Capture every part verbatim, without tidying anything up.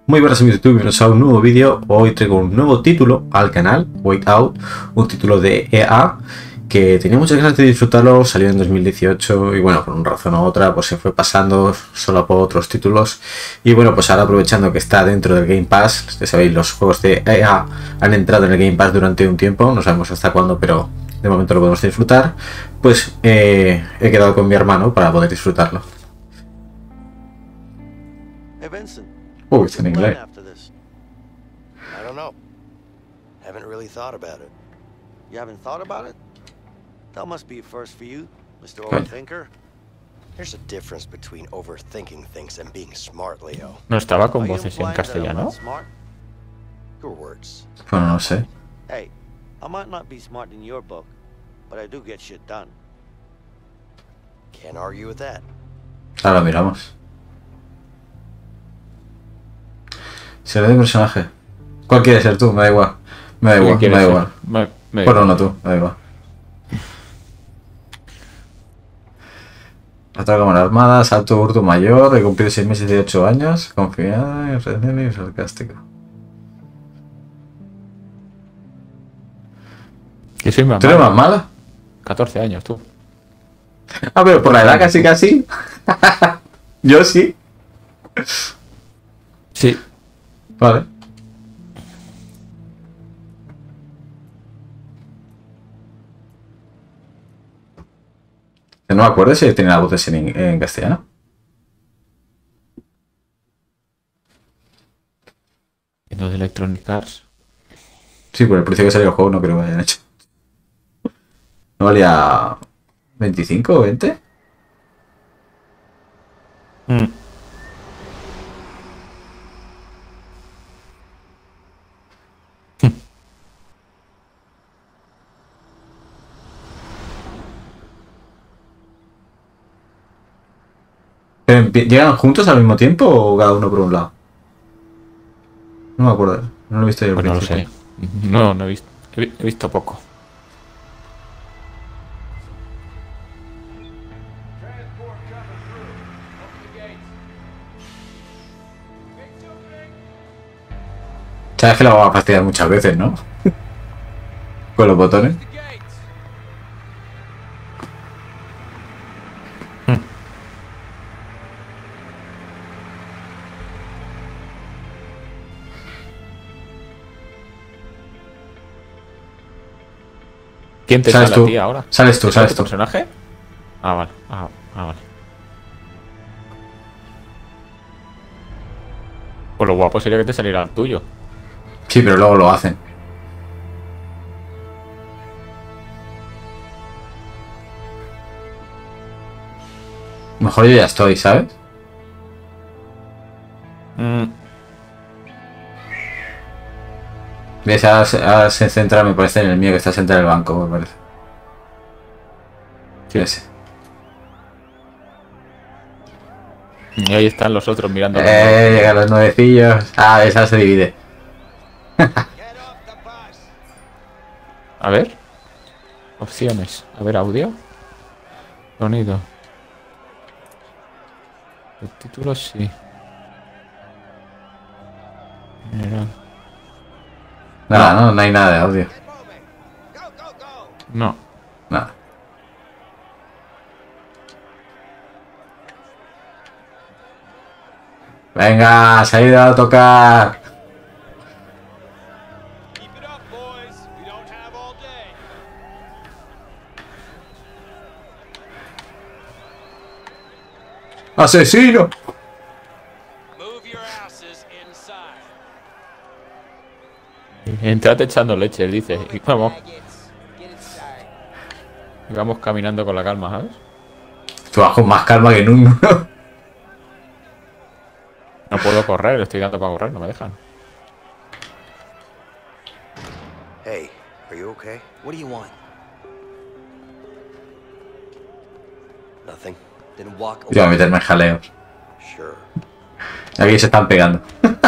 Muy buenas amigos de YouTube, bienvenidos a un nuevo vídeo. Hoy traigo un nuevo título al canal, Wait Out, un título de E A que tenía muchas ganas de disfrutarlo, salió en dos mil dieciocho y bueno, por una razón u otra pues se fue pasando solo por otros títulos y bueno, pues ahora aprovechando que está dentro del Game Pass, ya sabéis, los juegos de E A han entrado en el Game Pass durante un tiempo, no sabemos hasta cuándo, pero de momento lo podemos disfrutar, pues eh, he quedado con mi hermano para poder disfrutarlo. Hey Vincent. Uy, it's en inglés. I don't know. Haven't really thought about it. You haven't thought about it? That must be a first for you, Mister Overthinker. There's a difference between overthinking things and being smart, Leo. ¿No estaba con voces en castellano? Your words. Bueno, no sé. Hey, I might not be smart in your book, but I do get shit done. Can't argue with that. Ahora lo miramos. Se le da un personaje. ¿Cuál quieres ser tú? Me da igual. Me da igual, me da igual. Me, me bueno, no tú, me da igual. Ataca con la armada, salto urdu mayor, he cumplido seis meses de ocho años, confiada, irredenable y sarcástico. ¿Que soy más ¿Tú eres más mala? catorce años, tú. Ah, pero por la edad casi casi. Yo sí. Sí. Vale. No me acuerdo si tenía la voz en, en castellano. Los de Electronic Arts. Sí, por el precio que salió el juego no creo que hayan hecho. ¿No valía veinticinco o veinte? Mm. ¿Llegan juntos al mismo tiempo o cada uno por un lado? No me acuerdo, no lo he visto yo al Pues no lo principio. sé. No, no he visto. He, he visto poco. Sabes que lo vamos a fastidiar muchas veces, ¿no? Con los botones. ¿Quién te ¿Sales sale tú? a ti ahora? Sales tú, ¿Es sales tu tú. personaje? Ah, vale. Ah, ah, vale. Pues lo guapo sería que te saliera el tuyo. Sí, pero luego lo hacen. Mejor yo ya estoy, ¿sabes? Mm. Ves, ahora se centra, me parece, en el mío que está sentado en el banco, me parece. Sí. Ese. Y ahí están los otros mirando. Eh, llegan los nuevecillos. Ah, esa se divide. A ver. Opciones. A ver, audio. Sonido. El título sí. General. Nada, no, no hay nada de audio. No. Nada. Venga, salida a tocar. ¡Asesino! Entrate echando leche, dice. Y vamos. Y vamos caminando con la calma, ¿sabes? Tú vas con más calma que nunca. No puedo correr, le estoy dando para correr, no me dejan. Hey, are you okay? What do you want? Nothing. Didn't walk away. Voy a meterme en jaleos. Sure. Aquí se están pegando.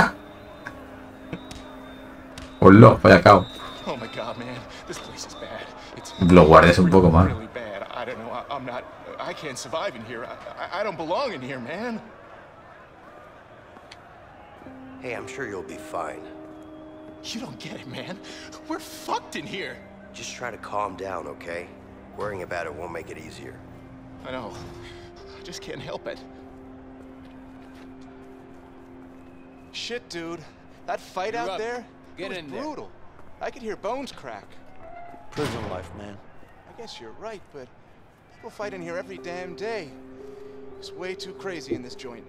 Hola, vaya cao. Oh my god, man. This place is bad. It's Los guardias un poco mal. really bad. I don't know. I, I'm not. I can't survive in here. I, I, I don't belong in here, man. Hey, I'm sure you'll be fine. You don't get it, man. We're fucked in here. Just try to calm down, okay? Worrying about it won't make it easier. I know. I just can't help it. Shit, dude. That fight You're out up. there, Get it was in there. brutal. I could hear bones crack. Prison life, man. I guess you're right, but people fight in here every damn day. It's way too crazy in this joint.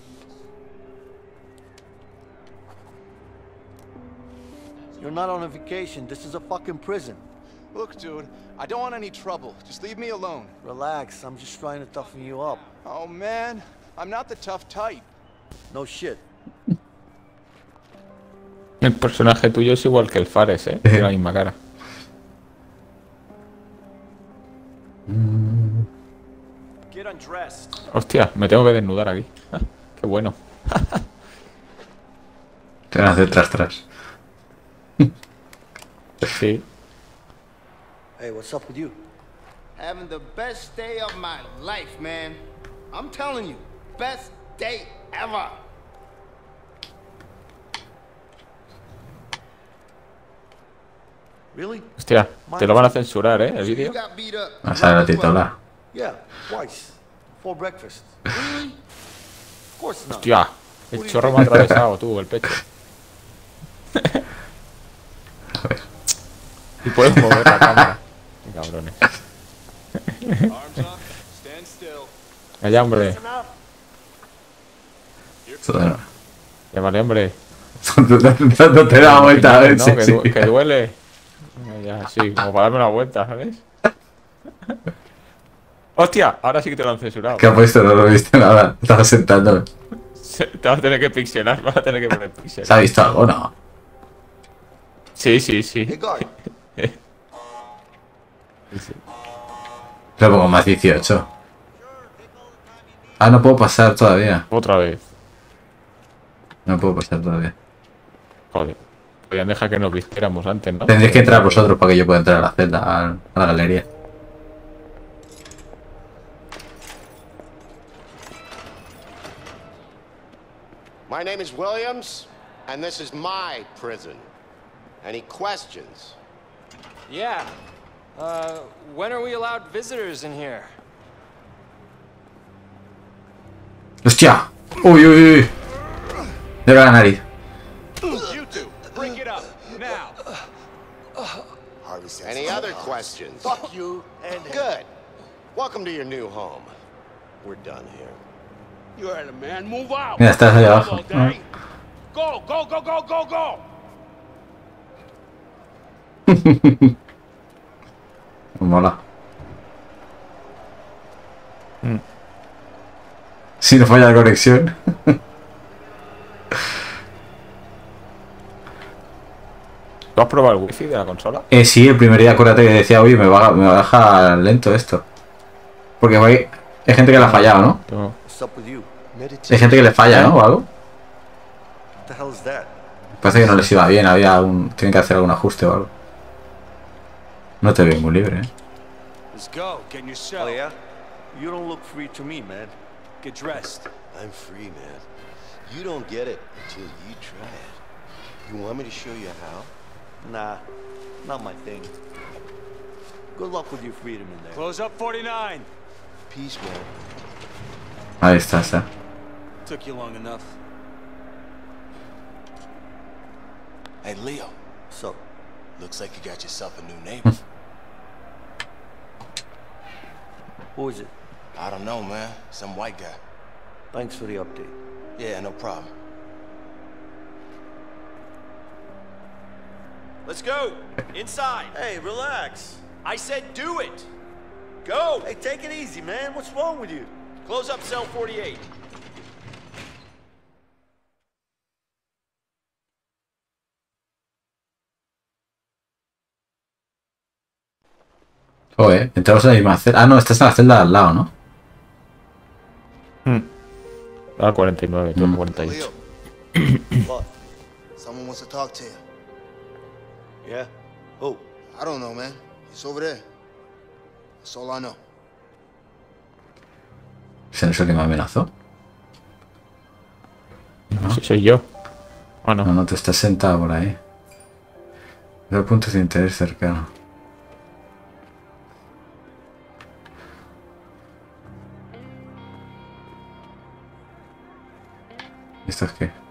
You're not on a vacation. This is a fucking prison. Look, dude, I don't want any trouble. Just leave me alone. Relax. I'm just trying to toughen you up. Oh, man. I'm not the tough type. No shit. El personaje tuyo es igual que el Fares, ¿eh? Tiene la misma cara. Get undressed. Hostia, me tengo que desnudar aquí. Ah, qué bueno. Te van a hacer tras tras. Sí. Hey, what's up with you? Having the best day of my life, man. I'm telling you, best day ever. Really? Hostia, te lo van a censurar, ¿eh? El vídeo. You got beat up. Vas a ver la titular. Yeah, twice. For breakfast. Of course not. Hostia, el chorro me ha atravesado, tú, el pecho. A ver. Y puedes mover la cámara. Qué cabrones. Arms up. Stand still. Vaya, hombre. Todo- Ya vale, hombre. No te da vuelta a ver No, si- que, sí. du- que duele. Ya, sí, como para darme una vuelta, ¿sabes? Hostia, ahora sí que te lo han censurado. ¿Qué ha puesto? No lo he visto nada. Estaba sentándome. Se- Te vas a tener que pixelar, vas a tener que poner pixelar. ¿Se ha visto algo? No. Sí, sí, sí. Hey, guard. Lo pongo más dieciocho. Ah, no puedo pasar todavía. Otra vez. No puedo pasar todavía. Joder. Podrían dejar que nos vistiéramos antes, ¿no? Tendréis que entrar vosotros para que yo pueda entrar a la celda, a, a la galería. My name is Williams, and this is my prison. Any questions? Yeah. Uh, when are we allowed visitors in here? ¡Hostia! ¡Uy, uy, uy! De la nariz. You two, break it up now. Any other questions? Fuck you and Good. Welcome to your new home. We're done here. You heard him, man. Move out. Mira, estás ahí abajo. Ah. Go, go, go, go, go, go. Mola. Si no falla la conexión. ¿Tú has probado el wifi de la consola? Eh, sí, el primer día acuérdate que decía, oye, me va, me va a dejar lento esto. Porque hay, hay gente que le ha fallado, ¿no? Yo- What's up with you? Hay gente que le falla, ¿no? O algo. What the hell is that? Parece que no les iba bien, había un... Tienen que hacer algún ajuste o algo. No te veo muy libre, ¿eh? Let's go. Get in your cell. Oh, yeah? You don't look free to me, man. Get dressed. I'm free, man. You don't get it until you try it. You want me to show you how? Nah, not my thing. Good luck with your freedom in there. Close up forty-nine. Peace, man. Ahí está, está. Took you long enough. Hey, Leo, So, looks like you got yourself a new neighbor. who is it? I don't know, man. Some white guy. Thanks for the update. Yeah, no problem. Let's go. Inside. Hey, relax. I said do it. Go. Hey, take it easy, man. What's wrong with you? Close up cell forty-eight. Joder, entramos en la misma celda. Ah, no, estás en la celda de al lado, ¿no? Ah, cuarenta y nueve, yo Mm. cuarenta y ocho. What? Someone wants to talk to you. Yeah? Who? I don't know, man. He's over there. That's all I know. ¿Ese no es el que me amenazó? Sí, soy yo. ¿O no? No, no, te estás sentado por ahí. Dos puntos de interés cercano. ¿Esto es qué?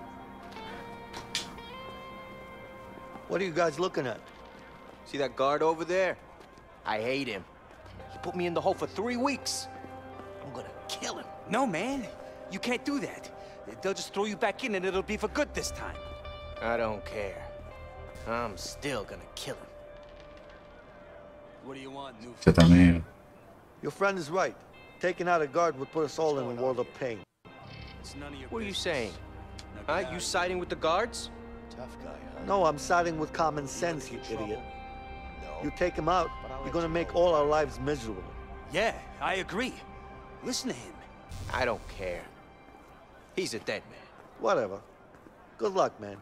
What are you guys looking at? See that guard over there? I hate him. He put me in the hole for three weeks. I'm gonna kill him. No, man. You can't do that. They'll just throw you back in and it'll be for good this time. I don't care. I'm still gonna kill him. What do you want, new Yo también. Your friend is right. Taking out a guard would put us all in a world of pain. It's none of your What are you business. saying? Now Huh? get out You of siding with the guards? Tough guy, huh? No, I'm siding with common sense, you idiot. You take him out, you're gonna make all our lives miserable. here. Yeah, I agree. Listen to him. I don't care. He's a dead man. Whatever. Good luck, man.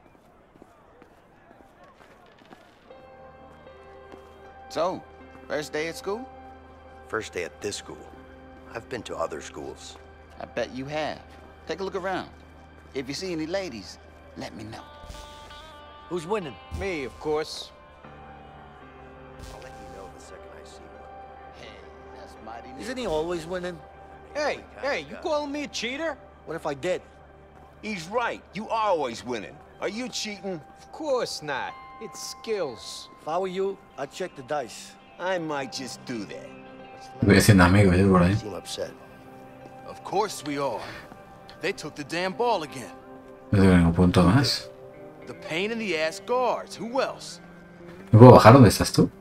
So, first day at school? First day at this school. I've been to other schools. I bet you have. Take a look around. If you see any ladies, let me know. Who's winning? Me, of course. I'll let you know the second I see one. Hey, that's mighty neat. Isn't he always winning? Hey, hey, you calling me a cheater? What if I did? He's right. You are always winning. Are you cheating? Of course not. It's skills. If I were you, I'd check the dice. I might just do that. Voy haciendo amigos yo por ahí. Seem upset. Of course we are. They took the damn ball again. No tengo ningún punto más. The pain in the ass guards. Who else? ¿No puedo bajar? ¿Dónde estás tú?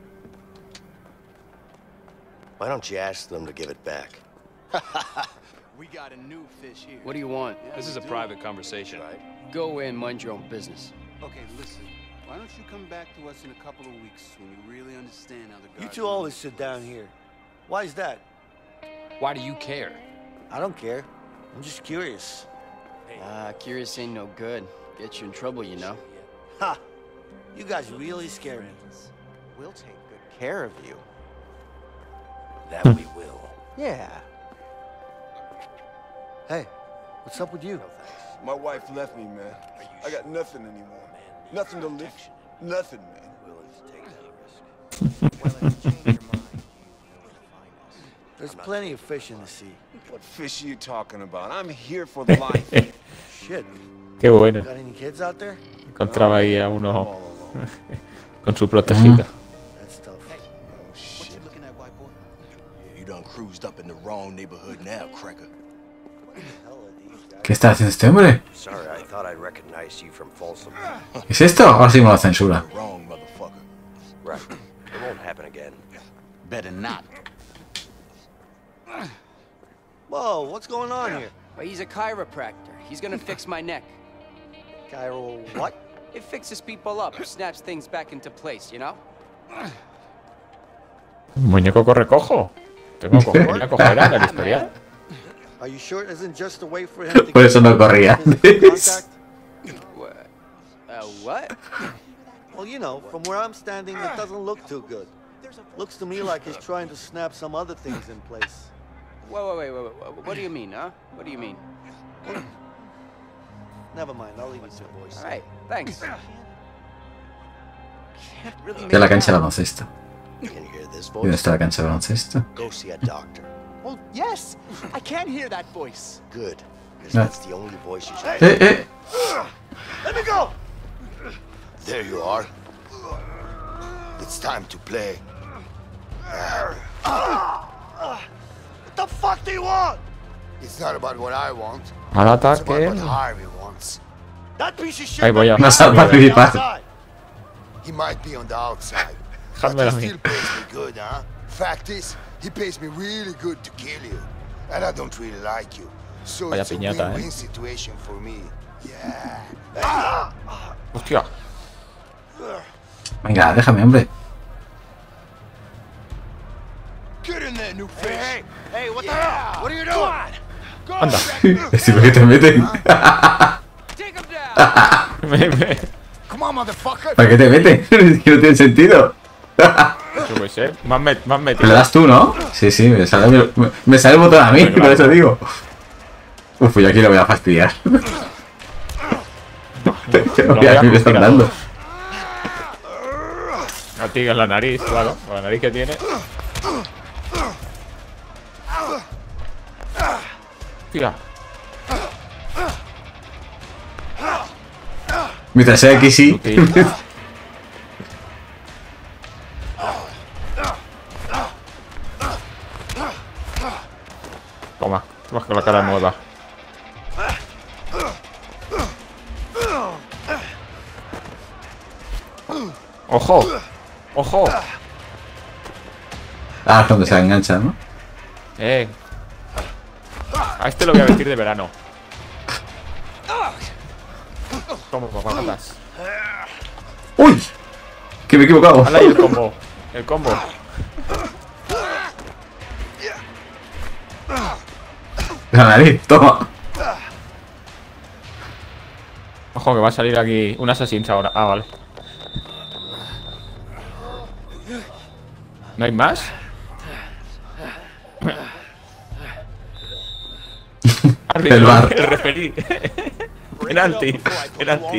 Why don't you ask them to give it back? We got a new fish here. What do you want? Yeah, This is we a do. private conversation. Go in, mind your own business. Okay, listen. Why don't you come back to us in a couple of weeks when you really understand how the guards... You two always sit down here. Why is that? Why do you care? I don't care. I'm just curious. Ah, curious ain't no good. Get you in trouble, you know. Ha! You guys really scare me. We'll take good care of you. That we will. Yeah. Hey, what's up with you? My wife left me, man. I got nothing anymore. Nothing to live. Nothing, man. There's plenty of fish in the sea. What fish are you talking about? I'm here for the life. Shit. Qué bueno. Got any kids out there? Encontraba ahí a uno con su protegida. That's tough. Oh, shit. What you looking at, white boy? Yeah, you done cruised up in the wrong neighborhood now, cracker. ¿Qué está haciendo este hombre? Sorry, I thought I recognized you from Folsom. ¿Qué es esto? Ahora sí me lo censura. Wrong, motherfucker. Right. It won't happen again. Better not. Whoa, what's going on here? Well, he's a chiropractor. He's gonna fix my neck. Cairo, what? It fixes people up, snaps things back into place, you know? Muñeco corre cojo. Tengo que coger la cogerá en el historial. Are you sure it isn't just a way for him to Por eso no corría antes. What? Uh, what? Well, you know, from where I'm standing, it doesn't look too good. Looks to me like he's trying to snap some other things in place. Wait, wait, wait, wait, wait. What do you mean, huh? What do you mean? Never mind, I'll leave it to voice. All right, thanks. De la cancha de baloncesto. Can you hear this ¿Y dónde voice? está la cancha de baloncesto? Go see a doctor. Well, yes. I can hear that voice. Good. Because No. that's the only voice you should Eh, eh. Let me go! There you are. It's time to play. What the fuck do you want? It's not about what I want. Al It's about ataque. what Harvey wants. That piece of shit. Ahí voy a. No sabe participar. He might be on the outside, but Dejádmelo a he mí. still pays me good, huh? Fact is, he pays me really good to kill you, and I don't really like you. So Vaya it's a piñata, win-win eh. situation for me. Yeah. Hostia. Venga, déjame, hombre. Get in there, new fish. Hey, hey, what the hell? What are you doing? Anda. ¿Sí, por qué te meten? Take him down! Me- me- Come on, motherfucker. ¿Para qué te meten? Es que no tiene sentido. Yo qué sé. Me han met- me han Le metido. das tú, ¿no? Sí, sí, me sale, me, me sale el botón a mí, por eso digo. Uf, yo aquí lo voy a fastidiar. Lo voy a me están dando. No tienes la nariz, claro. Con la nariz que tiene. Tira. Mientras sea aquí sí. Toma, vas con la cara nueva. ¡Ojo! ¡Ojo! Ah, es donde se engancha, ¿no? Eh. A este lo voy a vestir de verano. Toma, papatas. ¡Uy! Que me he equivocado. Hala, y el combo. El combo. La nariz, toma. Ojo, que va a salir aquí un Assassin's ahora. Ah, vale. ¿No hay más? El bar. El referí. Penalti. Penalti.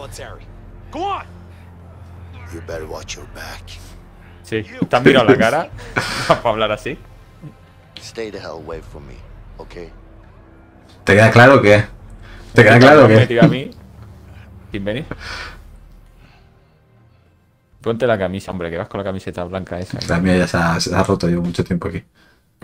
You better watch your back. Sí, te han mirado la cara para hablar así. Stay the hell away from me, okay? ¿Te queda claro que? ¿Te queda claro que? Me tira a mí. Sin venir. Ponte la camisa, hombre, que vas con la camiseta blanca esa. La mía ya se ha, se ha roto, llevo mucho tiempo aquí.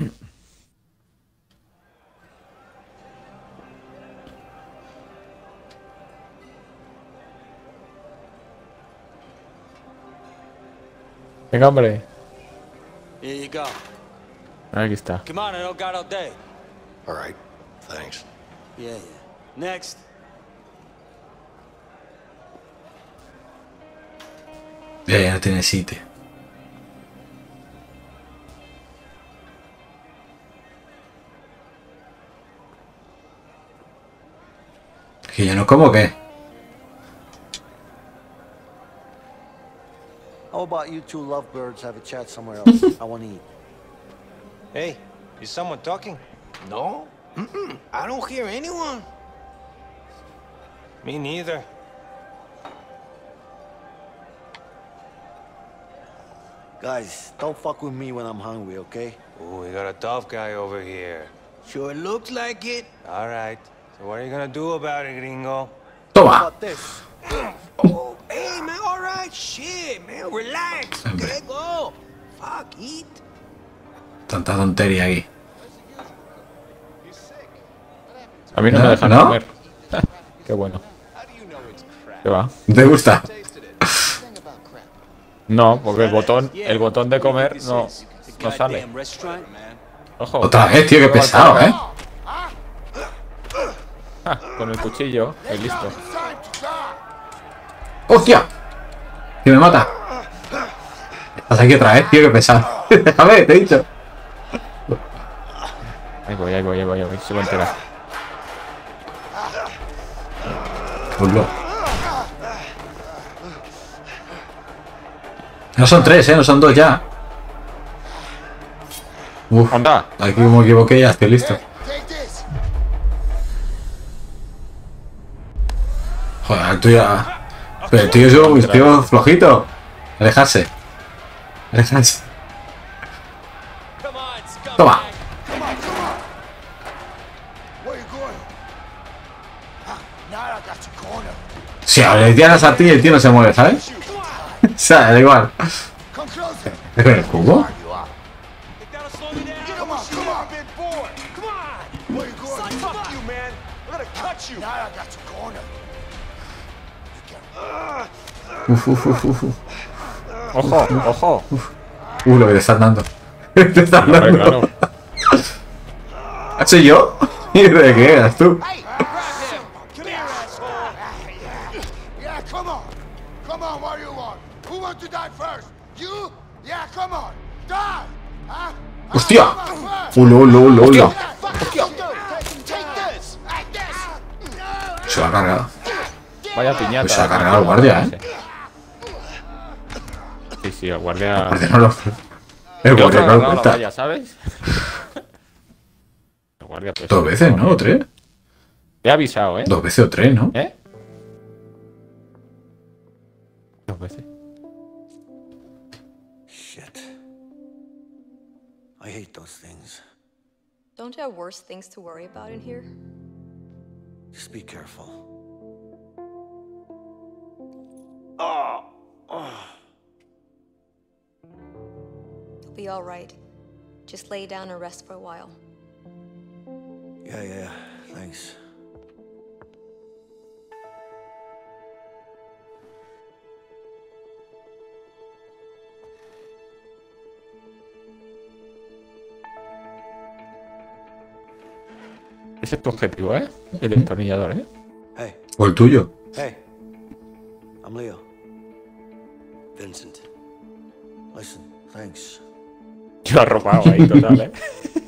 Venga, hombre. Here you go. Aquí está. Come on, I don't got all day. All right, thanks. Yeah, yeah. Next. Ya, ya no tiene sitio. Que yo no como, ¿qué? How about you two lovebirds have a chat somewhere else? I want to eat. Hey, is someone talking? No? Mm-mm. I don't hear anyone. Me neither. Guys, don't fuck with me when I'm hungry, okay? Oh, we got a tough guy over here. Sure looks like it. All right. So what are you gonna do about it, gringo? Toma. How about this? Oh, hey, man, all right. Shit, man, relax. Okay, go. Fuck, eat. Tanta tontería aquí. A mí no, ¿No? me dejan ¿No? comer. Qué bueno. ¿Qué va? ¿Te gusta? No, porque el botón, el botón de comer no, no sale. Ojo. Otra vez, tío, qué pesado, ¿eh? Ah, con el cuchillo, y listo. ¡Hostia! ¡Que me mata! Estás aquí otra vez, tío, qué pesado. Déjame, te he dicho. Ahí voy, ahí voy, ahí voy, ahí voy. Se va a enterar. Pullo. No son tres, eh, no son dos ya. Uf, ¡Anda! aquí como me equivoqué ya estoy listo. Joder, el tuyo. Pero el tuyo es un tío flojito. Alejarse. Alejarse. Toma. Si ahora le tiras a ti y el tío no se mueve, ¿sabes? O sea, da igual. ¿Es con el cubo? Uf, uf, uf, uf. ¡Ojo, ojo! Uh, lo que te están dando. Te están Hombre, dando. claro. ¿Soy yo? ¿Y de qué eras tú? Yeah, come on. Come on, what do you want? Who wants to die first? You? Yeah, come on. Die. Huh? ¡Hostia! ¡Ulo, ulo, ulo, ulo! Se lo ha cargado. Vaya piñata. Pues se ha cargado el guardia, ¿eh? Sí, sí, el guardia. El guardia no lo... El Yo guardia no no lo la cuenta. valla, ¿sabes? El guardia, pues, Dos veces, ¿no? ¿O tres? Te he avisado, ¿eh? Dos veces o tres, ¿no? ¿Eh? Dos veces. Shit. I hate those things. Don't you have worse things to worry about in here? Just be careful. Oh. Oh. You'll be all right. Just lay down and rest for a while. Yeah, yeah, thanks. Ese es tu objetivo, ¿eh? El destornillador, ¿eh? Hey. O el tuyo. Hey. I'm Leo. Vincent. Listen, thanks. Yo arropado ahí, total, ¿eh?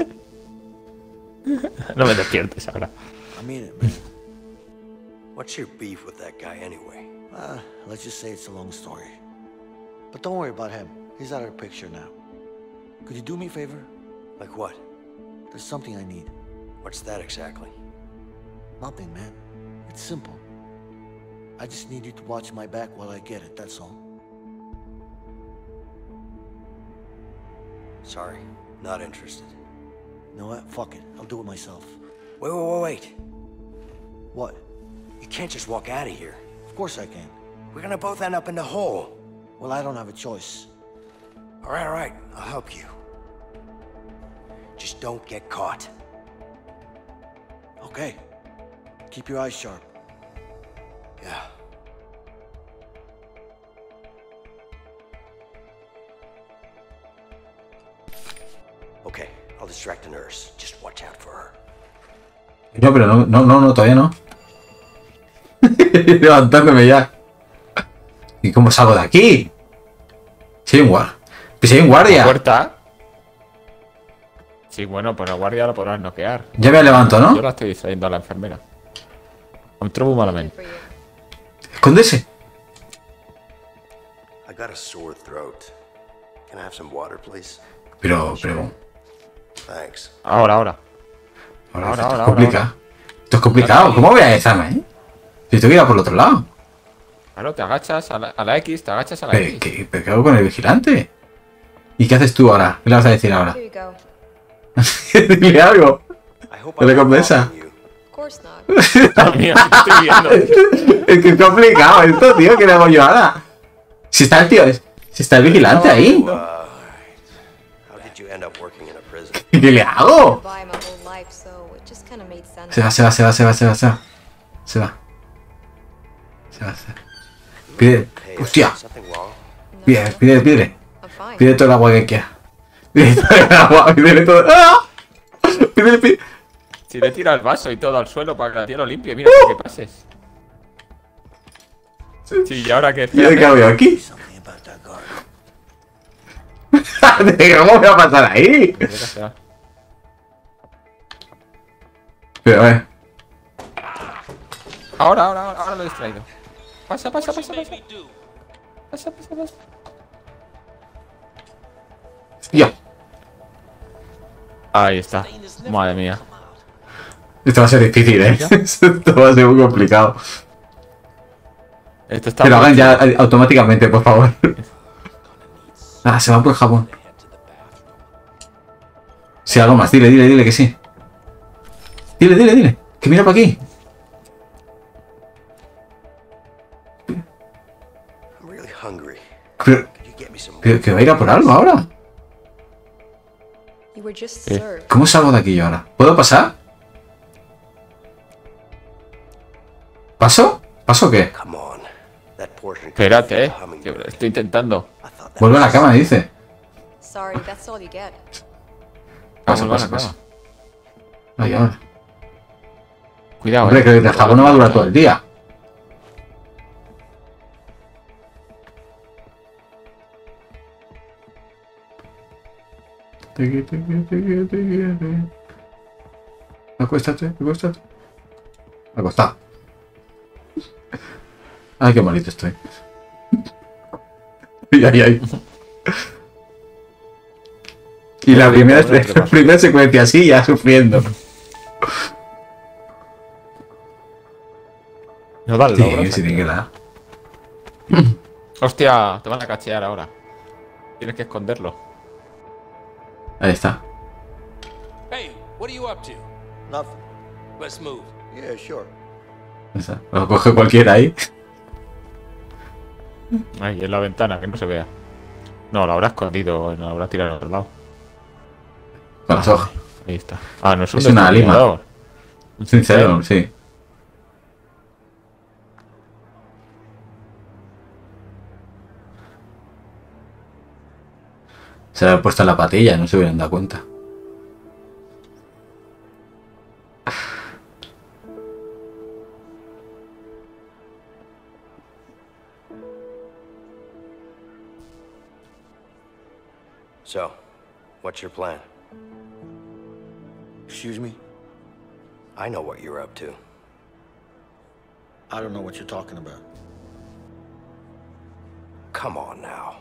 No me despiertes ahora. I mean it, man. What's your beef with that guy anyway? Uh, let's just say it's a long story. But don't worry about him. He's out of the picture now. Could you do me a favor? Like what? There's something I need. What's that exactly? Nothing, man. It's simple. I just need you to watch my back while I get it, that's all. Sorry, not interested. You know what? Fuck it. I'll do it myself. Wait, wait, wait, wait. What? You can't just walk out of here. Of course I can. We're gonna both end up in the hole. Well, I don't have a choice. All right, all right. I'll help you. Just don't get caught. Okay. Keep your eyes sharp. Yeah. Okay, I'll distract the nurse. Just watch out for her. No, pero no, no, no, no todavía no. Levantándome ya. ¿Y cómo salgo de aquí? Si hay un guardia. Si hay un guardia. ¿La puerta? Sí, bueno, pues la guardia la podrás noquear. Ya me levanto, ¿no? Yo la estoy distrayendo a la enfermera. Em trobo malament. Escóndese. I got a sore throat. Can I have some water, please? Pero, pero... Thanks. Ahora, ahora. Ahora, ahora, esto ahora, es complicado. ahora. Esto es complicado. ¿Cómo voy a echarme, eh? Si tengo que ir a por el otro lado. Claro, te agachas a la, a la X, te agachas a la Pero, X. ¿qué, pero ¿qué hago con el vigilante? ¿Y qué haces tú ahora? ¿Qué le vas a decir ahora? Dile algo. ¿Qué recompensa? También, estoy viendo. Es que es complicado esto, tío. ¿Qué le hago yo ahora? Si está el tío, si está el vigilante ahí. ¿Qué le hago? Se va, se va, se va, se va, se va, se va. Se va. Se va, se va. Pide. ¡Hostia! Pide, pide, pide. Pide todo el agua que quiera. Pide todo el agua, pide todo. ¡Ah! Pide, pide. Si le tira el vaso y todo al suelo para que la tía lo limpie, mira, para que pases. Sí, y ahora que... ¿Y qué hago yo aquí? ¿Cómo voy a pasar ahí? Pero a ver. Ahora, ahora, ahora, ahora lo he distraído. Pasa, pasa, pasa, pasa. Pasa, pasa, pasa. Ya. Ahí está. Madre mía. Esto va a ser difícil, eh. Esto va a ser muy complicado. Esto está que lo hagan ya automáticamente, por favor. Ah, se va por el jabón. Si algo más, dile, dile, dile que sí. Dile, dile, dile. Que mira para aquí. Pero, pero que va a ir a por algo ahora. ¿Eh? ¿Cómo salgo de aquí yo ahora? ¿Puedo pasar? ¿Paso? ¿Paso o qué? Espérate, eh. Estoy intentando. Vuelve a la cama, dice. Pasa, pasa, pasa. Ahí, ahora. Cuidado, hombre, eh. que el jabón no va a durar todo el día. Acuéstate, acuéstate. Acostado. Ay, qué malito estoy. Ay, ay, ay. Y la primera, la primera secuencia así, ya sufriendo. No da el Sí, logro, sí, tiene que dar. Hostia, te van a cachear ahora. Tienes que esconderlo. Ahí está. Hey, what are you up to? Nothing. Let's move. Yeah, sure. Ahí está. Lo coge cualquiera ahí. Ahí, en la ventana, que no se vea. No, lo habrá escondido, lo habrá tirado al otro lado. Con las hojas. Ahí está. Ah, no es un Es una lima. destornillador. Un cincel, sí. Se le ha puesto en la patilla, no se hubieran dado cuenta. So, what's your plan? Excuse me? I know what you're up to. I don't know what you're talking about. Come on now.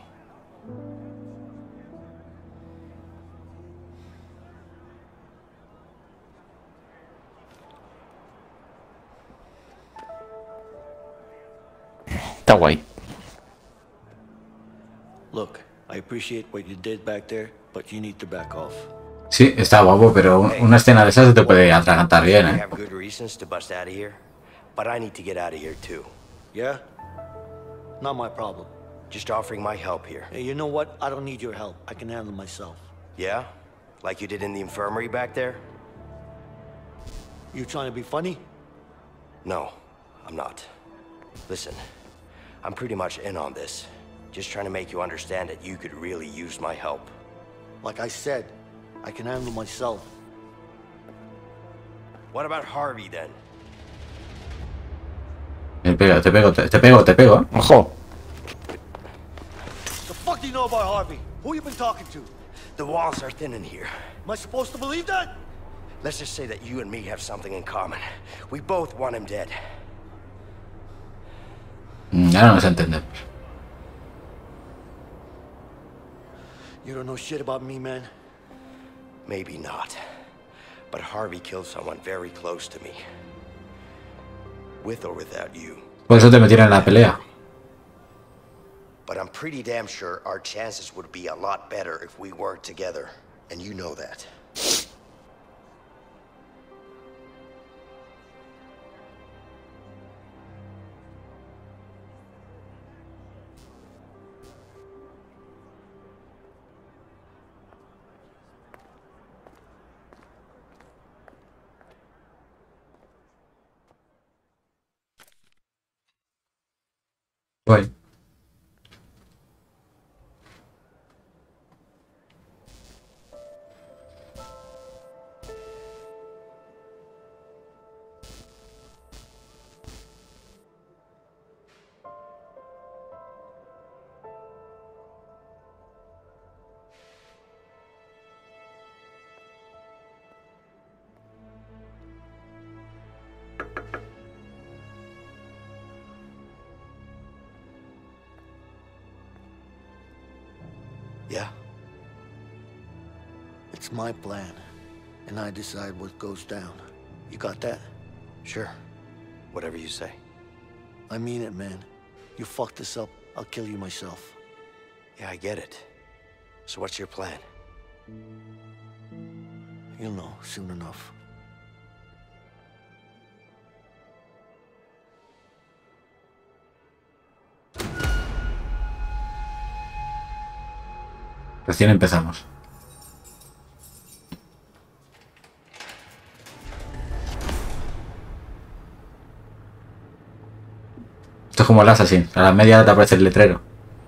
Está guay. Look, I appreciate what you did back there, but you need to back off. Sí, está guapo, pero una escena de esas se te puede atragantar bien, I ¿eh? have good reasons to bust out of here, but I need to get out of here too. Yeah? Not my problem. Just offering my help here. Hey, you know what? I don't need your help. I can handle myself. Yeah? Like you did in the infirmary back there? You trying to be funny? No, I'm not. Listen, I'm pretty much in on this. Just trying to make you understand that you could really use my help. Like I said, I can handle myself. What about Harvey then? Te pego, te pego, te, te pego, te pego. Ojo. The fuck do you know about Harvey? Who you been talking to? The walls are thin in here. Am I supposed to believe that? Let's just say that you and me have something in common. We both want him dead. Mm, ahora nos entendemos. You don't know shit about me, man. Maybe not. But Harvey killed someone very close to me. With or without you. Por eso te metieron en la pelea. But I'm pretty damn sure our chances would be a lot better if we worked together. And you know that. Guay. Yeah. It's my plan, and I decide what goes down. You got that? Sure. Whatever you say. I mean it, man. You fuck this up, I'll kill you myself. Yeah, I get it. So what's your plan? You'll know soon enough. Recién empezamos. Esto es como el Assassin. A la media te aparece el letrero.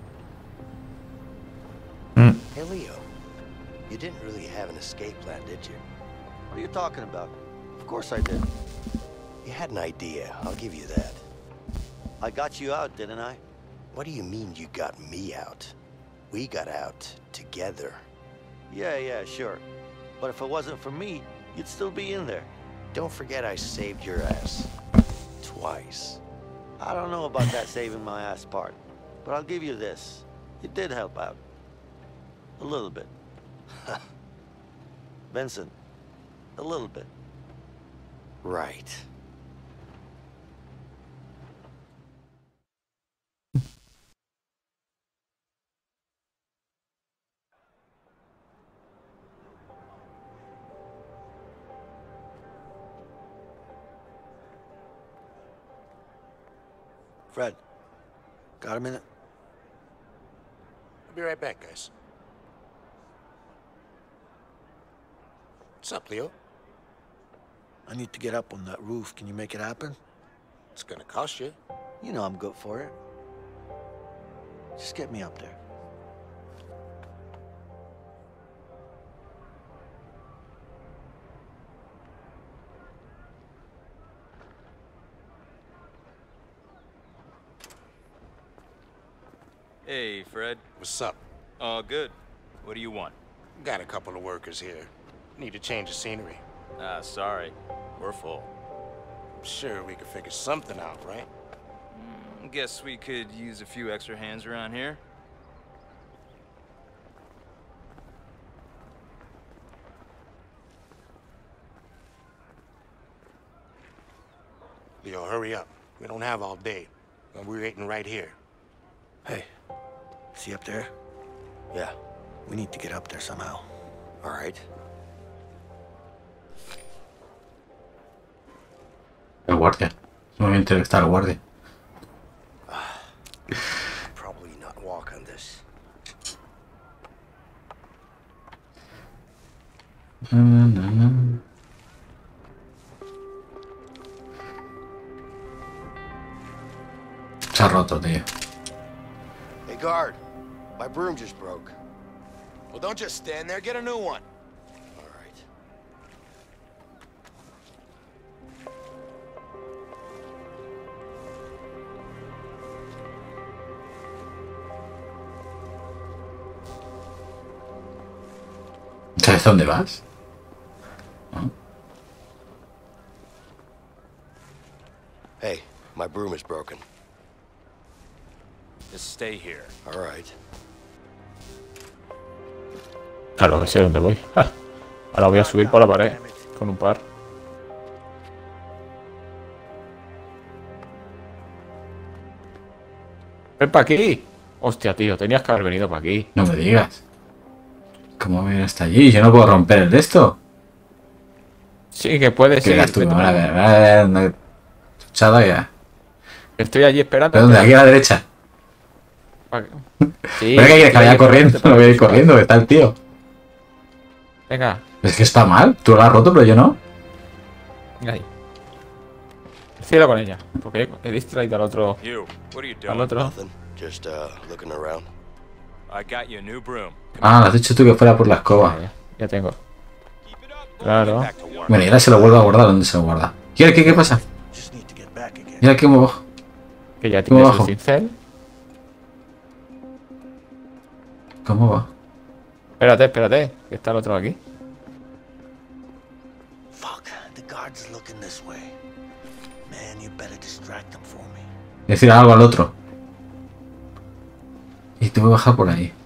Hey, Leo. You didn't really have an escape plan, did you? What are you talking about? Of course I did. You had an idea. I'll give you that. I got you out, didn't I? What do you mean you got me out? We got out together. Yeah, yeah, sure. But if it wasn't for me, you'd still be in there. Don't forget I saved your ass. Twice. I don't know about that saving my ass part, but I'll give you this. You did help out. A little bit. Vincent, a little bit. Right. Fred, got a minute? I'll be right back, guys. What's up, Leo? I need to get up on that roof. Can you make it happen? It's gonna cost you. You know I'm good for it. Just get me up there. Hey, Fred. What's up? All good. What do you want? Got a couple of workers here. Need to change the scenery. Ah, sorry. We're full. I'm sure we could figure something out, right? Mm, guess we could use a few extra hands around here. Leo, hurry up. We don't have all day. And we're waiting right here. Hey, see up there? Yeah, we need to get up there somehow. All right. El guardia. No me interesa el guardia. Probably not walk on this. Na, na, na. Se ha roto, tío. Hey, guard. My broom just broke. Well, don't just stand there. Get a new one. All right. ¿Sabes dónde vas? ¿No? Hey, my broom is broken. Just stay here. All right. Claro que sé dónde voy. Ah, ahora voy a subir por la pared con un par. Ven para aquí. Hostia, tío, tenías que haber venido para aquí. No me digas. ¿Cómo voy a ir hasta allí? Yo no puedo romper el de esto. Sí, que puedes ¿Qué ir. eras tú? A ver, a ver, a ver, no he echado ya. Estoy allí esperando. ¿De dónde? Aquí a la derecha. Sí, ¿Pero qué quieres que vaya corriendo? No voy a ir corriendo, que está el tío. Venga. Es que está mal. Tú lo has roto, pero yo no. Venga ahí. Cielo con ella. Porque he distraído al otro. You, what are you doing? Al otro. Nothing. Just uh, looking around. I got you a new broom. Ah, lo has dicho tú que fuera por la escoba. Ya, ya tengo. Claro. Bueno, y ahora se lo vuelvo a guardar. ¿Dónde se lo guarda? ¿Y ahora qué, qué pasa? Mira aquí cómo bajo. Que ya ¿Cómo tienes bajo? el cincel. ¿Cómo va? Espérate, espérate. Que está el otro aquí. Fuck, the guard's looking this way. Man, you better distract them for me. Decir algo al otro. Y te voy a bajar por ahí.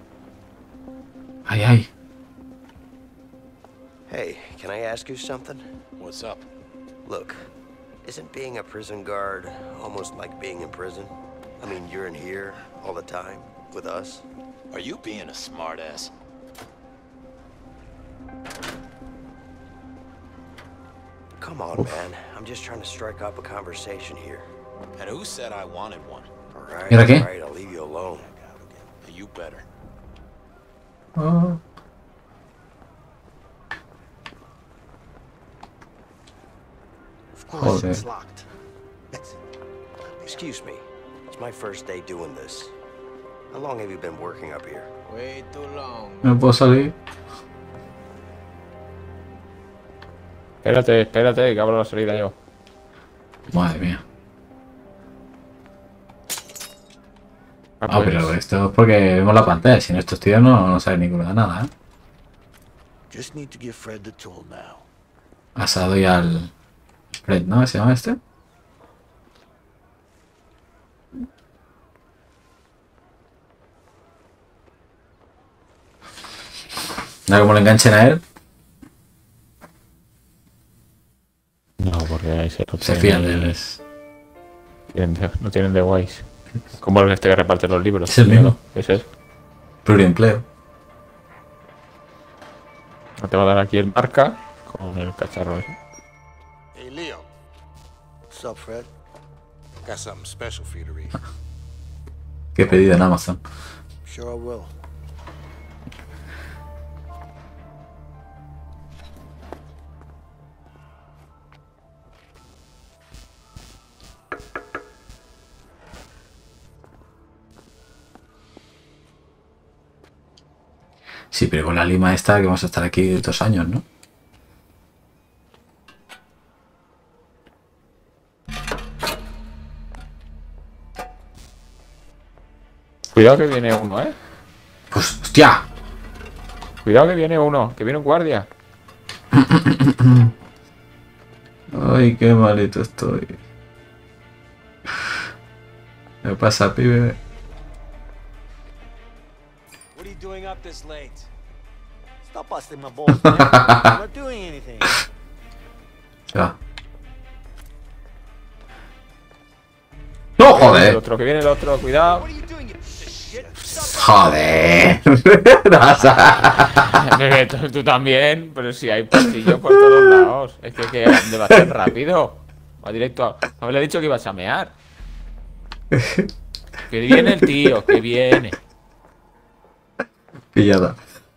Ay, ay. Hey, can I ask you something? What's up? Look, isn't being a prison guard almost like being in prison? I mean, you're in here all the time with us. Are you being a smartass? Come on, Oof. man. I'm just trying to strike up a conversation here. And who said I wanted one? All right, ¿Y ahora qué? all right, I'll leave you alone. You better. Oh. Of course Joder. it's locked. Excuse me. It's my first day doing this. How long have you been working up here? Way too long. No puedo salir. Espérate, espérate, que abro la salida yo. Madre mía. Ah, Ah, pues. pero esto es porque vemos la pantalla. Si no, estos tíos no, no saben ninguno de nada, ¿eh? Just need to give Fred the tool now. Asado y al Fred, ¿no? ¿Se llama este? Mira cómo le enganchen a él. No, porque ahí se, Se fían de él. Tienen de- no tienen de guays. Como el este que reparte los libros. Es el mismo. Ese es. Pluriempleo. Te va a dar aquí el marca con el cacharro ese. Hey, Leo. What's up, Fred? Got something special for you to read. Qué pedido en Amazon. Sure I will. Sí, pero con la lima esta que vamos a estar aquí dos años, ¿no? Cuidado que viene uno, ¿eh? Pues, hostia. Cuidado que viene uno, que viene un guardia. Ay, qué malito estoy. ¿Qué pasa, pibe? What are you doing up this late? Stop busting my balls, man. I'm not doing anything. Ya. ¡No, joder! El otro, que viene el otro, cuidado. Joder. tú, tú también, pero si hay pastillos por todos lados. Es que, que ¿dónde va a ser rápido? Va directo a... Haberle dicho que ibas a mear. Que viene el tío, que viene. Pillada.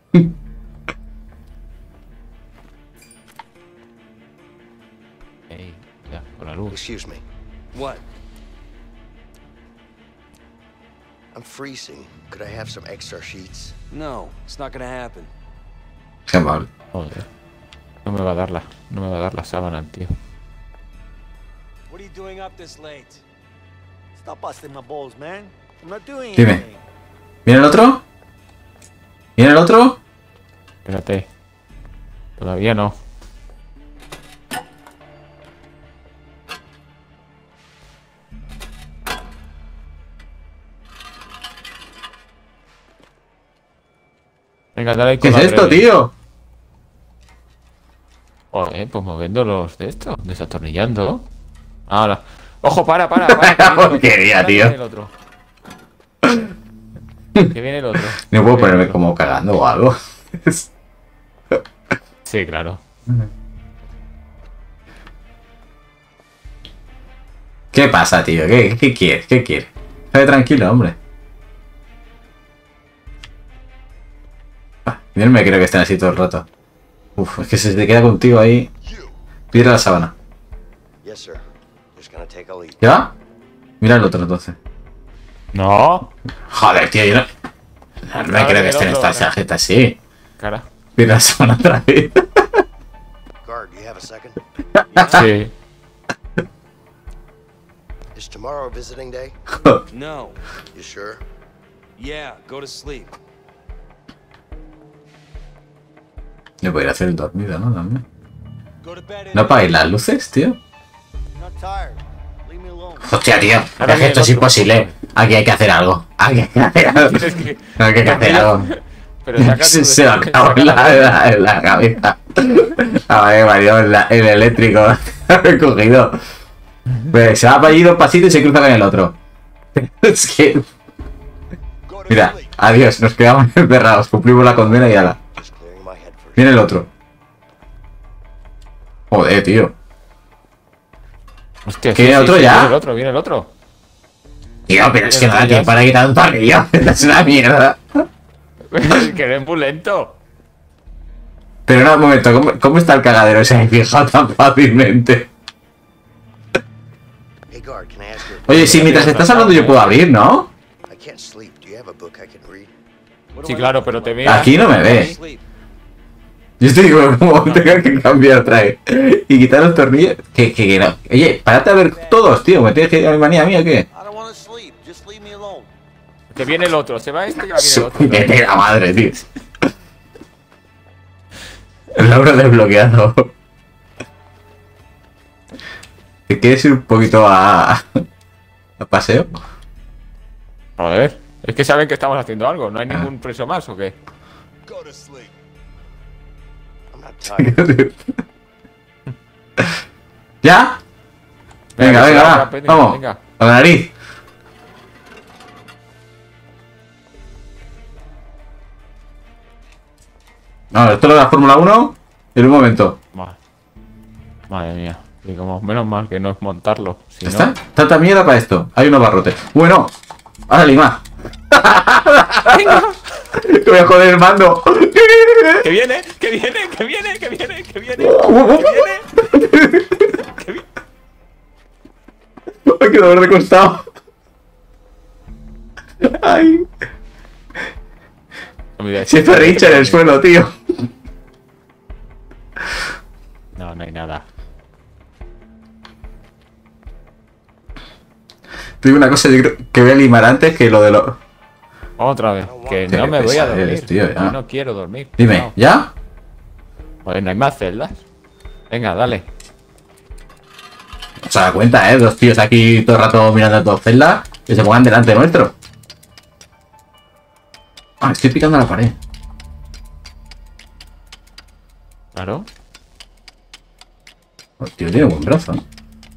Ey, ya, con la luz. Excuse me. What? I'm freezing. Could I have some extra sheets? No, it's not gonna happen. Qué mal. Joder. No me va a dar la, no me va a dar la sábana el tío. What are you doing up this late? Stop busting my balls, man. I'm not doing Dime. anything. ¿Viene el otro? ¿Viene el otro? Espérate. Todavía no. Venga, dale. ¿Qué es esto, tío? Joder, pues moviendo los de esto, desatornillando. Ahora. ¡Ojo, para, para! para que Porquería, tío. viene el otro. Que viene el otro. No puedo ponerme como cagando o algo. Sí, claro. ¿Qué pasa, tío? ¿Qué, qué quieres? ¿Qué quieres? Estate tranquilo, hombre. Ah, yo no me creo que estén así todo el rato. Uf, es que si se te queda contigo ahí. Pide la sábana. Yes, sir. Just gonna take a leak. ¿Ya? Mira el otro entonces. No. Joder, tío, yo no. No me Claro, creo que el estén otro, estas cara. tarjetas así. Cara. Pide la sábana otra vez. Guard, do you have a second? Sí. Is tomorrow visiting day? No. You sure? Yeah, go to sleep. Le podría hacer el dormido, ¿no? También. Go to bed. ¿No apagáis las luces, tío? Not tired. Leave me alone. Hostia, tío. Ahora Es que viene esto el es otro. imposible. Aquí hay que hacer algo. Aquí hay que hacer algo. Tienes que- Hay que hacer algo. Pero saca Se, tu- se me acabó en la, en la, en la cabeza. A ver, Mario, el, el eléctrico. He cogido. Pues se va para allí dos pasitos y se cruza con el otro. Es que. Mira, adiós, nos quedamos encerrados. Cumplimos la condena y ala. Just clearing my head first. Viene el otro. Joder, tío. Hostia, ¿Que viene otro ya? Viene el otro, viene el otro. Tío, pero es que no da tiempo para quitar un tornillo. Es una mierda. Que no es muy lento. Pero no, un momento, ¿cómo, cómo está el cagadero? Se ha fijado tan fácilmente. Hey, guard, can I ask you? Oye, si mientras estás hablando yo puedo abrir, ¿no? I can't sleep. Do you have a book I can read? Sí, claro, pero te veo. Aquí no me ves. Yo estoy como, como tengo que cambiar otra vez. Y quitar los tornillos. Que, que, que no. Oye, párate a ver todos, tío. ¿Me tienes que ir a mi manía mía o qué? I don't want to sleep. Just leave me alone. Que viene el otro. Se va este y va viene el otro. Vete la madre, tío. El logro desbloqueado. ¿Te quieres ir un poquito a, a paseo? A ver. Es que saben que estamos haciendo algo. ¿No hay ningún preso más o qué? Go to sleep. I'm not tired. ¿Ya? Venga, Venga, venga, venga, va. venga, Vamos. venga. A la nariz. No, esto lo de la Fórmula uno en un momento. Madre, Madre mía. Y como menos mal que no es montarlo. Si ¿Está? no... Tanta mierda para esto. Hay unos barrotes. Bueno, ahora lima. ¡Venga! Que voy a joder el mando. ¡Que viene! ¡Que viene! ¡Que viene! ¡Que viene! ¡Que viene! ¡Que viene! ¡Que viene! ¡Ay, qué dolor de costado! ¡Ay! Siempre rincha en el suelo, tío. No, no hay nada. Te digo una cosa, yo creo que voy a limar antes que lo de los... Otra vez. Que Qué no me voy a pesado dormir. eres, tío, ya. Yo no quiero dormir. Dime, no. ¿ya? Pues no hay más celdas. Venga, dale. O sea, cuenta, ¿eh? Dos tíos aquí todo el rato mirando a dos celdas que se pongan delante nuestro. Ah, estoy picando la pared. Claro. El tío tiene buen brazo, ¿no?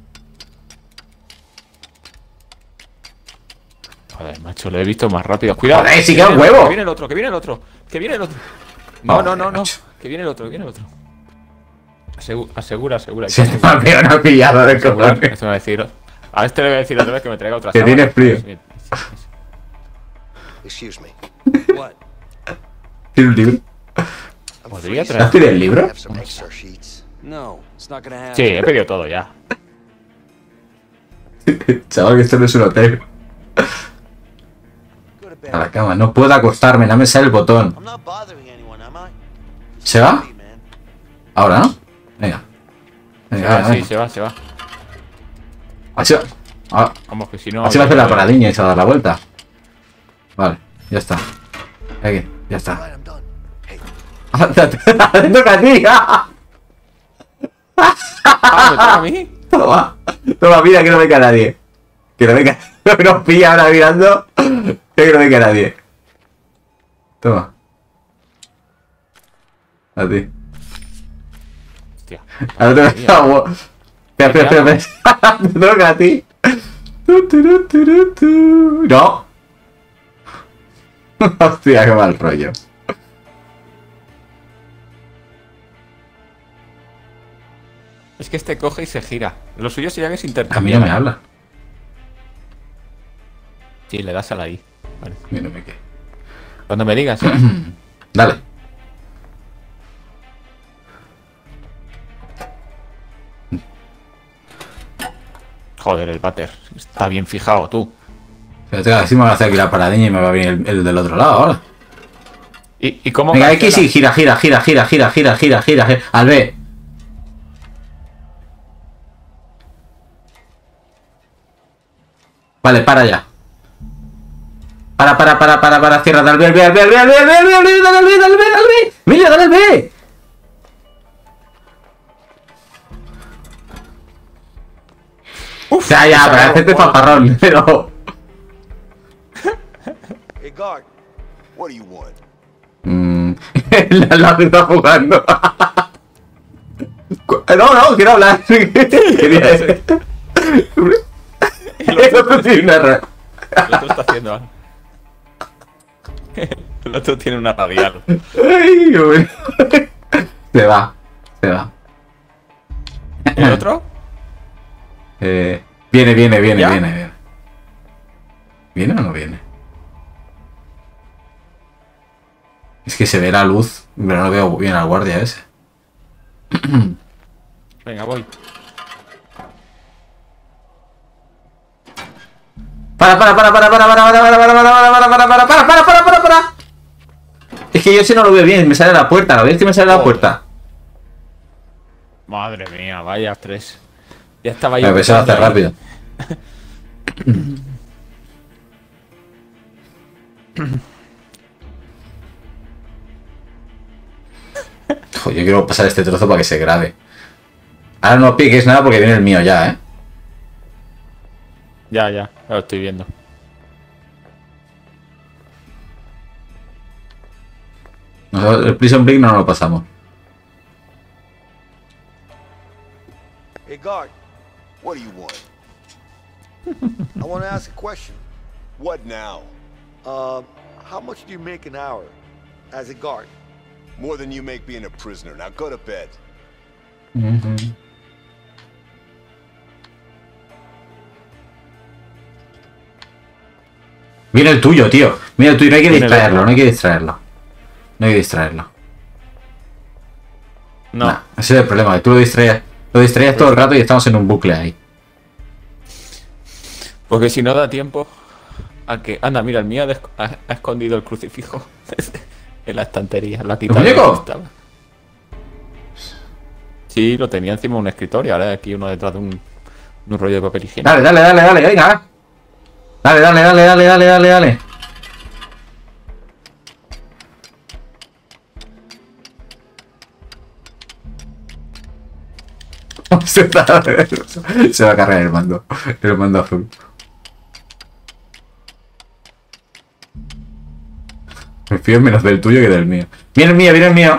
Joder, macho, lo he visto más rápido. Cuidado. Joder, sí que que viene un el otro, huevo. Que viene el otro, que viene el otro. Que viene el otro. No, Joder, no, no, no. macho. Que viene el otro, que viene el otro. Asegura, asegura. asegura. Se te ha pillado una pillada de Asegurar, cojones. esto me va a decir. A este le voy a decir otra vez que me traiga otra Que sábana. tiene frío. Excuse me. What? ¿Tiene un libro? ¿Podría ¿Has traer? pedido el libro? Have some extra sheets. No, it's not gonna happen. Sí, he pedido todo ya. Chaval, que esto no es un hotel. A la cama, no puedo acostarme, no me sale el botón. I'm not bothering anyone, am I? ¿Se va? Hey, man. Ahora, ¿no? Venga. Se Venga, va, venga, sí, venga. se va, se va. Así va. Ah, Vamos, que si no. así va a hacer la paradiña y se va a dar la vuelta. Vale, ya está. Aquí, ya está. Right, I'm done. Hey, ¡Te toca a ti! Ah, ¿me toca a mí? Toma, toma, mira que no me cae nadie. Que no me cae. Que nos pilla ahora mirando. Que no me cae nadie. Toma. A ti. Hostia. Ahora te me cago. Espera, espera, espera. Te toca a ti. Tu, tu, tu, tu, tu. No. Hostia, qué mal rollo. Es que este coge y se gira. Lo suyo sería que se A mí intercambia. no me habla. Sí, le das a la I. Vale. Mira, me quedé. Cuando me digas, ¿eh? Dale. Joder, el váter. Está bien fijado, tú. Espérate, así me va a hacer aquí la paradiña y me va a venir el, el del otro lado ahora. ¿Y, y cómo? Venga, cancela? X y gira, gira, gira, gira, gira, gira, gira, gira, gira. Al B. Vale, para ya. Para, para, para, para, para, cierra, dale al B, al B, al B, al B, al B, al B, al B, dale al B, dale al B, dale al B. Emilio, dale al B. Uf, ya, ya, para hacerte paparrón, pero... Hey, guard. What do you want? Mmm... la, la está jugando. No, no, quiero hablar. Quería... El otro tiene una... ra- El otro está haciendo algo. El otro tiene una radial. Ay, qué bueno. Se va, se va. ¿El otro? Eh, viene, viene, viene, ¿Ya? viene, viene. ¿Viene o no viene? Es que se ve la luz, pero no veo bien al guardia ese. Venga, voy. Para, para, para, para, para, para, para, para, para, para, para, para, para, para, para, para, para, para, para. Es que yo si no lo veo bien, me sale la puerta, a ver si me sale la puerta. Madre mía, vaya tres. Ya estaba Me yo. pensaba hacer rápido. Joder, yo quiero pasar este trozo para que se grabe. Ahora no piques nada porque viene el mío ya, ¿eh? Ya, ya, ya lo estoy viendo. Nosotros el Prison Break no nos lo pasamos. Hey, guard. What do you want? I want to ask a question. What now? Um, how much do you make an hour as a guard? More than you make being a prisoner. Now go to bed. Mm-hmm. Viene el tuyo, tío. Mira el tuyo, no hay que Viene el distraerlo, otro. no hay que distraerlo. No hay que distraerlo. No. Nah, ese es el problema, que tú lo distraes, lo distraes todo el rato y estamos en un bucle ahí. Porque si no da tiempo a que... Anda, mira, el mío ha, des- ha- ha escondido el crucifijo en la estantería. Lo ha quitado. muñeco? donde estaba. Sí, lo tenía encima de un escritorio. Ahora aquí uno detrás de un, de un rollo de papel higiénico. Dale, dale, dale, dale, venga. Dale, dale, dale, dale, dale, dale, dale. Se va se va a cargar el mando. El mando azul. Me fío menos del tuyo que del mío. Viene el mío, viene el mío.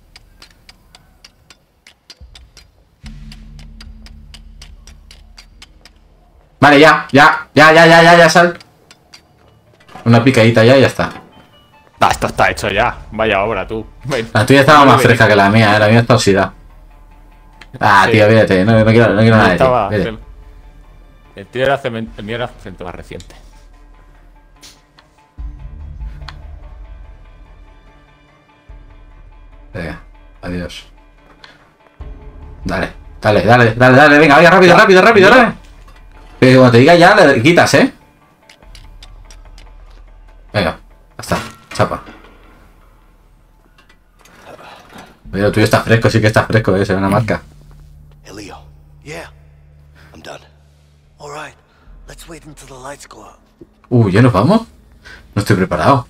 Vale, ya, ya, ya, ya, ya, ya, ya, sal. Una picadita ya y ya está. Ah, esto está hecho ya. Vaya obra, tú. Ven. La tuya estaba No más debería- fresca que la mía, ¿eh? La mía está oxidada. Ah, Sí. tío, vete, no, no quiero, no quiero nada de ti. Estaba- Vete. el, el tío era cemento, el mío era cemento más reciente. Venga, adiós. Dale, dale, dale, dale, dale, venga, venga, rápido, rápido, rápido, dale. Pero cuando te diga ya, le quitas, ¿eh? Venga, ya está, chapa. Oye, lo tuyo está fresco, sí que está fresco, ¿eh? Se ve una marca. Hey, Leo. Yeah, I'm done. All right, let's wait until the lights go out. Uh, ¿ya nos vamos? No estoy preparado.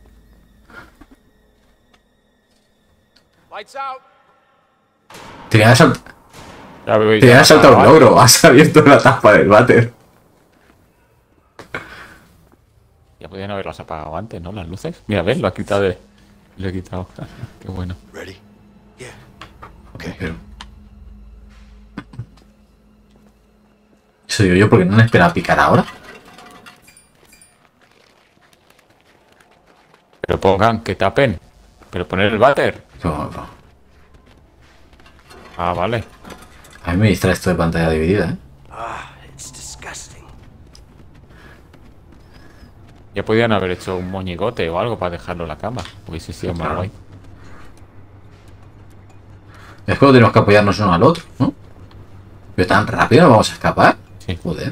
Lights out. Tenía que salt- Ya voy, tenía ya que saltar un acababa. logro. Has abierto la tapa del váter. Ya podían haberlas apagado antes, ¿no? Las luces. Mira, ves, lo ha quitado de... Lo he quitado. Qué bueno. Ready? Pero... Eso digo yo, porque no me esperaba picar ahora. Pero pongan, que tapen. Pero poner el váter. No, no. Ah, vale. A mí me distrae esto de pantalla dividida, ¿eh? Ah, it's disgusting. Ya podían haber hecho un moñigote o algo para dejarlo en la cama. Hubiese sido más Claro. guay. Es que tenemos que apoyarnos uno al otro, ¿no? Pero tan rápido no vamos a escapar. Sí. Joder.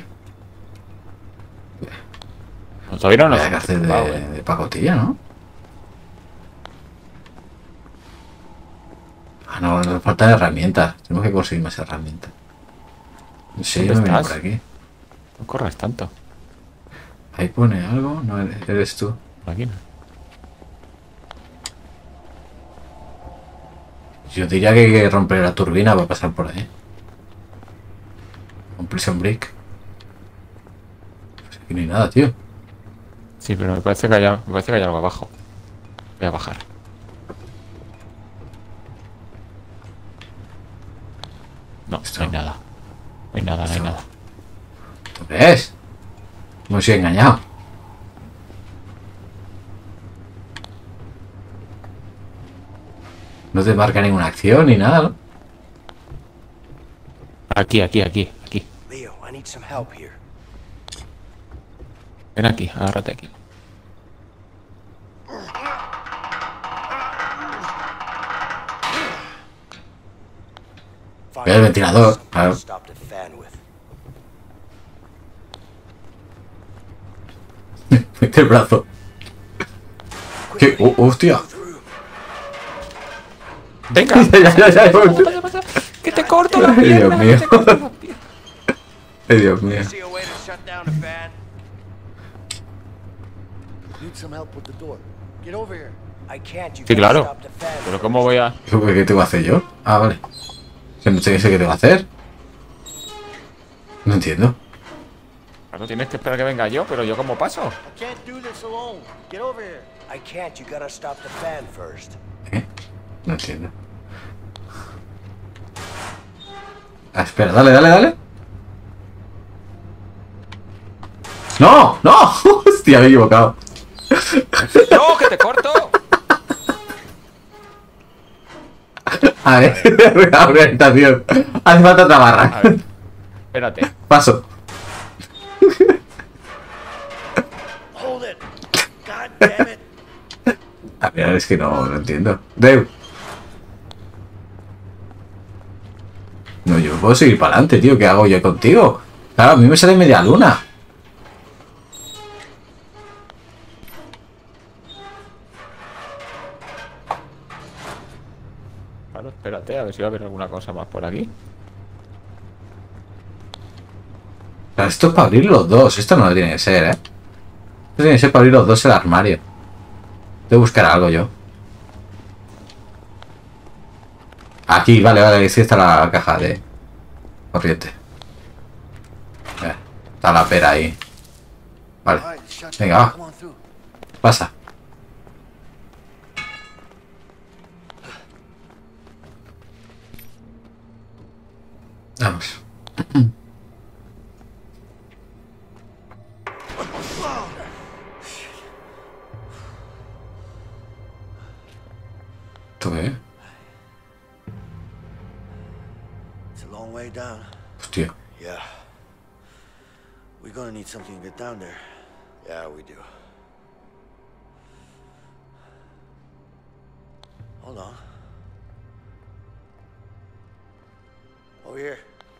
No, todavía no nos Vaya hemos cárcel escapado, de, ¿eh? de pacotilla, ¿no? Ah, no, nos faltan herramientas. Tenemos que conseguir más herramientas. En serio, ¿Dónde me estás? por aquí. No corras tanto. Ahí pone algo. No, eres, eres tú. Aquí no. Yo diría que hay que romper la turbina para pasar por ahí. Un prison break. Pues aquí no hay nada, tío. Sí, pero me parece que hay, me parece que hay algo abajo. Voy a bajar. No, no hay nada. No hay nada, no hay nada. ¿Tú ves? Me he engañado. No te marca ninguna acción ni nada, ¿no? Aquí, aquí, aquí, aquí. Leo, I need some help here. Ven aquí, agárrate aquí. Ve el ventilador, claro. Stop the fan with. Mete el brazo. ¿Qué? Oh, hostia. Venga. Ya, ya, ya, ya. Pasa, pasa. Que te corto la Ay, Dios pierna. mío. Que te corto la pierna. Ay, Dios mío. See a way to shut down the fan? Need some help with the door. Get over here. I can't. You Sí, gotta claro. stop the fan. Pero ¿cómo voy a...? ¿Qué qué tengo que hacer yo? Ah, vale. Que no sé qué tengo que hacer. No entiendo. Claro, tienes que esperar a que venga yo, pero ¿yo cómo paso? I can't do this alone. Get over here. I can't. You gotta stop the fan first. ¿Eh? No entiendo. Ah, espera, dale, dale, dale. ¡No! ¡No! Hostia, me he equivocado. ¡No, que te corto! A ver, la orientación. Hace falta otra A barra. ver, espérate. Paso. Hold it. A ver, es que no lo entiendo. Dave. No, yo puedo seguir para adelante, tío. ¿Qué hago yo contigo? Claro, a mí me sale media luna. Claro, espérate, a ver si va a haber alguna cosa más por aquí. Claro, esto es para abrir los dos. Esto no tiene que ser, ¿eh? Esto tiene que ser para abrir los dos el armario. Tengo que buscar algo yo. Aquí, vale, vale, sí está la caja de corriente. Eh, está la pera ahí. Vale. Venga, va. Pasa. Vamos. ¿Esto qué? It's a long way down. Hostia. Yeah. We're gonna need something to get down there. Yeah, we do. Hold on. Over here.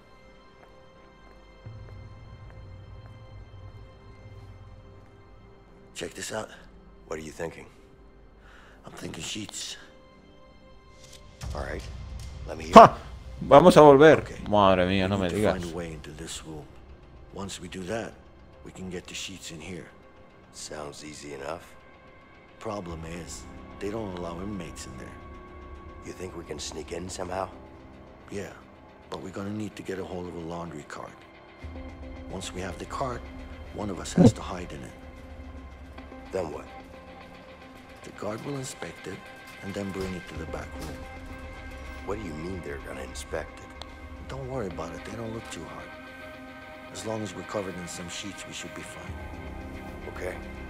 Check this out. What are you thinking? I'm thinking sheets. All right. Let me. ¡Ja! Vamos a volver. Madre mía, no me digas. Find a way into this room. Once we do that, we can get the sheets in here. Sounds easy enough. Problem is, they don't allow inmates in there. You think we can sneak in somehow? Yeah, but we're gonna need to get a hold of a laundry cart. Once we have the cart, one of us has to hide in it. Then what? The guard will inspect it, and then bring it to the back room. What do you mean they're gonna inspect it? Don't worry about it, they don't look too hard. As long as we're covered in some sheets, we should be fine. Okay.